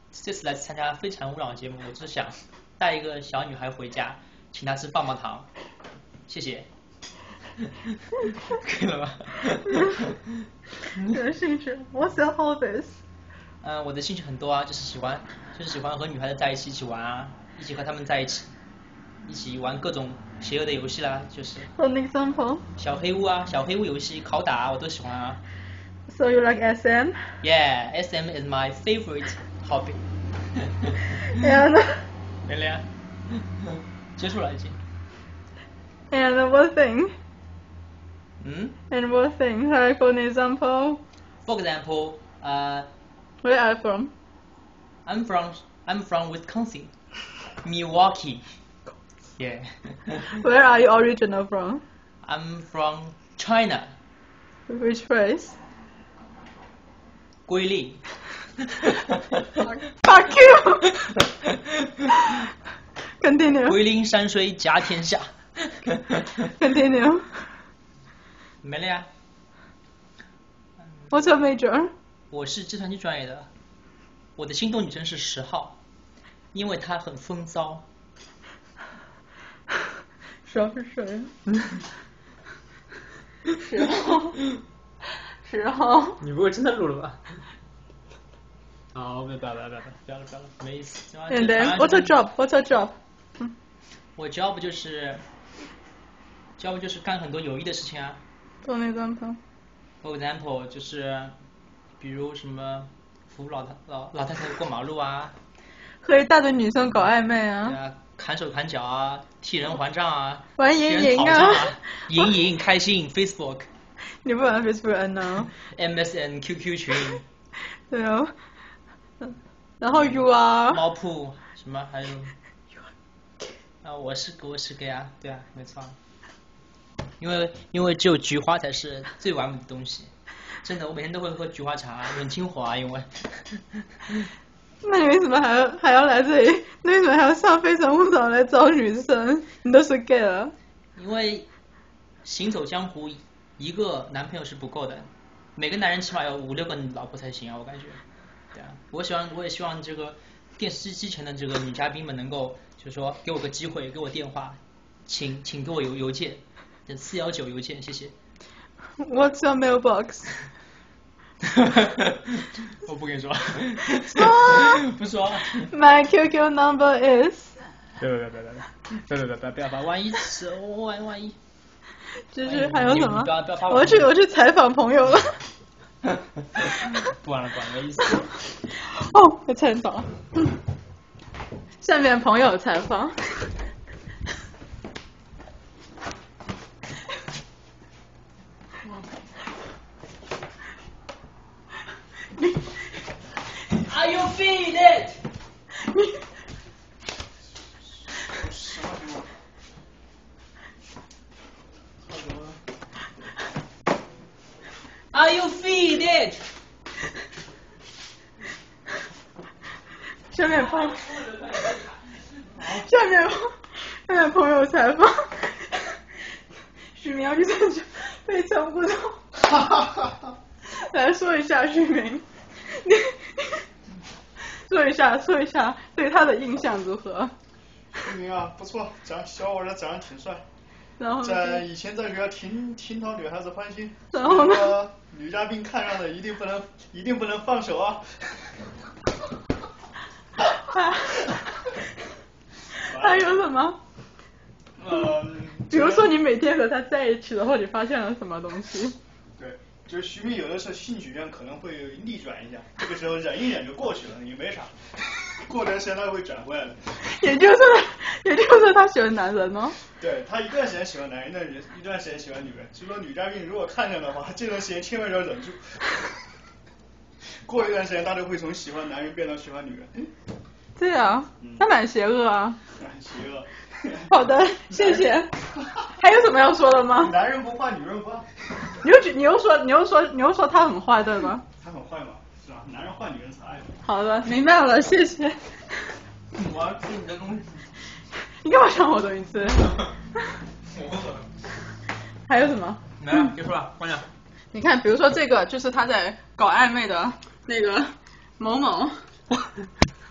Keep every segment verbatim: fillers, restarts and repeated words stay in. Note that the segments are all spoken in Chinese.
这次来参加《非诚勿扰》节目，我只想带一个小女孩回家，请她吃棒棒糖，谢谢。可以了吗？ 你的兴趣 ？What's your hobbies？ 嗯、呃，我的兴趣很多啊，就是喜欢，就是喜欢和女孩子在一起一起玩啊，一起和她们在一起，一起玩各种邪恶的游戏啦，就是。 For an example？ 小黑屋啊，小黑屋游戏、拷打啊，我都喜欢啊。 So you like S M? Yeah, S M is my favorite hobby. And 没了呀，结束了已经。 And what thing? 嗯 And what thing? Like for an example? For example, uh, Where are you from? I'm from I'm from Wisconsin, Milwaukee. Yeah. Where are you original from? I'm from China. Which place? 瑰丽。 Fuck you! Continue. 桂林山水甲天下。 Continue. 没了呀。 What's your major? 我是计算机专业的，我的心动女神是十号，因为她很风骚。 十号是谁？十号，十号。 你不会真的录了吧？好，不要不要不要不要不要了不要了，没意思。 And then what's your job? What's your job? 我 job 就是，job 就是干很多有益的事情啊。 For example. For example 就是，比如什么扶老太老老太太过马路啊， 和一大堆女生搞暧昧啊， 对啊，砍手砍脚啊，替人还账啊， 玩赢赢啊， 啊， 赢赢开心 Facebook。 你不玩 Facebook 呢 ？M S N Q Q 群。 对哦。然后 U R。 猫铺什么还有？啊，我是我是 gay 啊，对啊，没错。因为因为只有菊花才是最完美的东西，真的，我每天都会喝菊花茶，很清火啊，因为。 那你为什么还要还要来这里？那为什么还要上非诚勿扰来找女生？你都是 gay 了。 因为行走江湖，一个男朋友是不够的，每个男人起码有五六个老婆才行啊，我感觉。对啊，我希望我也希望这个电视机前的这个女嘉宾们能够，就是说给我个机会，给我电话，请请给我邮邮件，四幺九邮件，谢谢。 What's your mailbox? 我不跟你说。 说。 不说。 My Q Q number is. 别别别别别别别别别不要把万一是万万一。 就是还有什么？ 不要不要我去我去采访朋友了。 不玩了不玩了，没意思。 哦，我采访。下面朋友采访。 Are you feeling it? Are you feeling it? 下面朋，下面下面朋友采访，许明要去参加非诚勿扰。来说一下许明，你说一下说一下对他的印象如何？ 许明啊，不错，长小伙子长得挺帅。 然后在以前在学校挺挺讨女孩子欢心。 然后呢？ 女嘉宾看上的一定不能一定不能放手啊！ 还有什么？ 嗯， 比如说你每天和他在一起的话，你发现了什么东西？ 对，就是徐明有的时候性取向可能会逆转一下，这个时候忍一忍就过去了，也没啥。过段时间他会转回来的。 也就是说，也就是说他喜欢男人哦。 对，他一段时间喜欢男人，一段一段时间喜欢女人。所以说女嘉宾如果看见的话，这段时间千万要忍住。过一段时间，他就会从喜欢男人变到喜欢女人。 对啊，他蛮邪恶啊。 蛮邪恶。 好的，谢谢。还有什么要说的吗？ 男人不坏，女人不爱。 你又你又说你又说你又说他很坏，对吗？ 他很坏嘛，是吧？男人坏，女人才爱。 好的，明白了，谢谢。 我要吃你的东西。 你干嘛抢我东西吃？还有什么？ 没了，结束了，关掉。 你看，比如说这个就是他在搞暧昧的那个某某。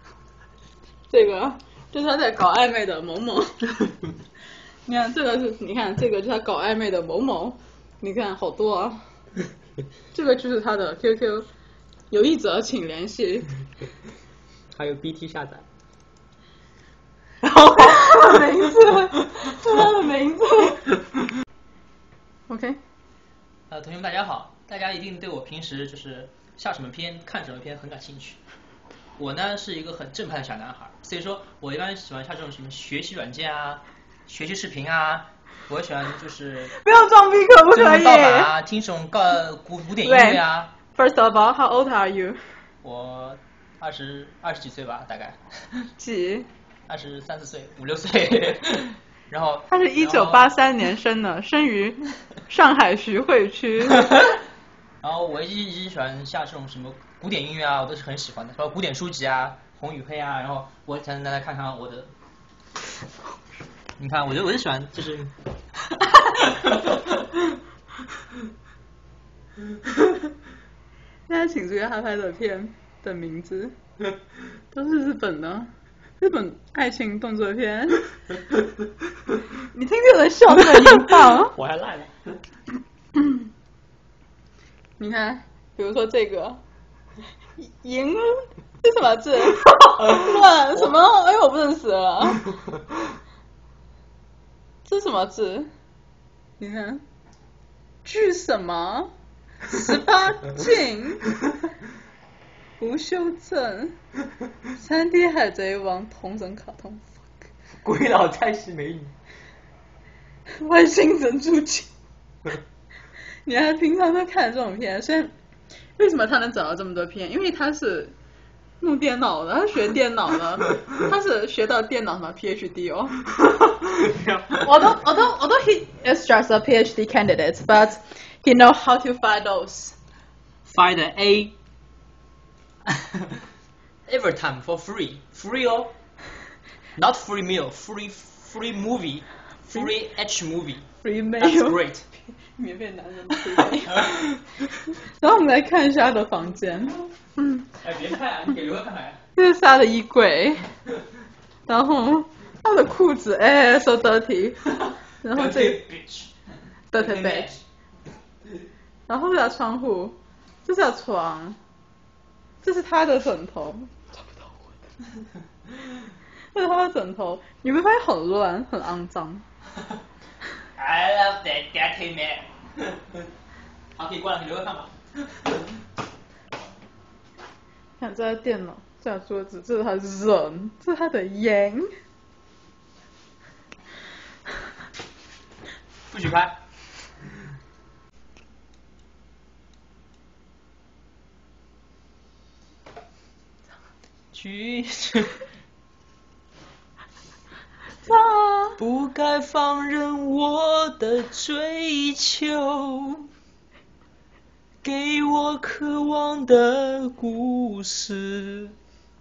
这个就是他在搞暧昧的某某。你看这个是，你看这个就是他搞暧昧的某某，你看好多啊。这个就是他的 Q Q， 有意者请联系。 还有 B T 下载。 然后他的名字，是他的名字。OK。 呃，同学们大家好，大家一定对我平时就是下什么片、看什么片很感兴趣。我呢是一个很正派的小男孩，所以说我一般喜欢下这种什么学习软件啊、学习视频啊，我喜欢就是不要装逼可不可以？ 盗版啊，听这种高古古典音乐啊。 First of all, how old are you? 我二十二十几岁吧，大概。 几？ 二十三四岁，五六岁。然后他是一九八三年生的，生于上海徐汇区。 然后我一直一直喜欢下这种什么古典音乐啊，我都是很喜欢的，包括古典书籍啊，红与黑啊，然后我想让大家看看我的，你看，我就我就喜欢就是， 大家请注意他拍的片的名字，都是日本的，日本爱情动作片。你听这人笑这么淫荡， 我还赖了。 你看，比如说这个“赢”这什么字？乱什么？哎，我不认识了。这什么字？你看，巨什么？十八禁？不修正？三 D 海贼王同人卡通？ 鬼佬菜系美女？ 外星人入侵？你还平常都看这种片，所以为什么他能找到这么多片？因为他是弄电脑的，他学电脑的，他是学到电脑什么 PhD 哦。although although although he is just a PhD candidate, but he know how to find those. Find a every time for free, free 哦 ，not free meal, free free movie, free H movie. Free mail. That's great. 免费男人的 free mail. 然后我们来看一下他的房间。嗯。 哎，别看啊，你给刘哥看看。 这是他的衣柜，然后他的裤子，哎 ，so dirty。然后这 dirty bitch。然后这是他窗户，这是他床，这是他的枕头，找不到我的。这是他的枕头，你会发现很乱，很肮脏。 I love that dirty man 。好，可以关了，你留着看吧。 看这台电脑，这台桌子，这是他的人，这是他的烟。 不许拍。去。不该放任我的追求，给我渴望的故事，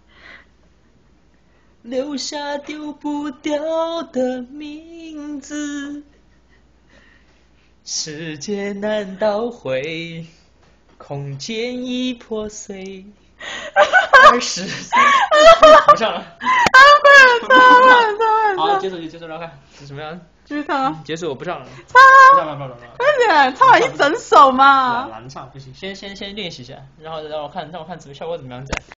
留下丢不掉的名字。世界难道会空间已破碎？二十岁，不上了。 啊，快点唱，快点唱， 好，结束就结束了，看是什么样？ 继续唱啊！ 结束，我不唱了。 唱啊！ 不唱了，不唱了， 快点，唱完一整首嘛。 难唱，不行，先先先练习一下，然后让我看让我看怎么效果怎么样再。